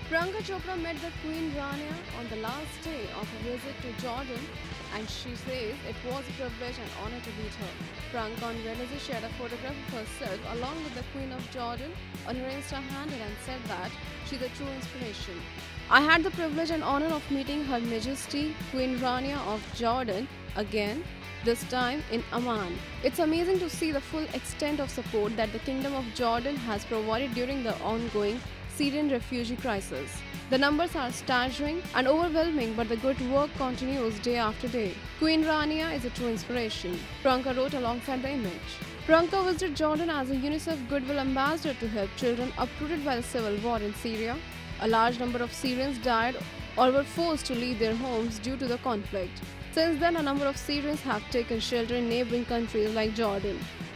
Priyanka Chopra met the Queen Rania on the last day of a visit to Jordan, and she says it was a privilege and honor to meet her. Priyanka on Wednesday shared a photograph of herself along with the Queen of Jordan on her Insta handle and said that she's a true inspiration. I had the privilege and honor of meeting Her Majesty Queen Rania of Jordan again, this time in Amman. It's amazing to see the full extent of support that the Kingdom of Jordan has provided during the ongoing Syrian refugee crisis. The numbers are staggering and overwhelming, but the good work continues day after day. Queen Rania is a true inspiration, Priyanka wrote alongside the image. Priyanka visited Jordan as a UNICEF Goodwill Ambassador to help children uprooted by the civil war in Syria. A large number of Syrians died or were forced to leave their homes due to the conflict. Since then, a number of Syrians have taken shelter in neighboring countries like Jordan.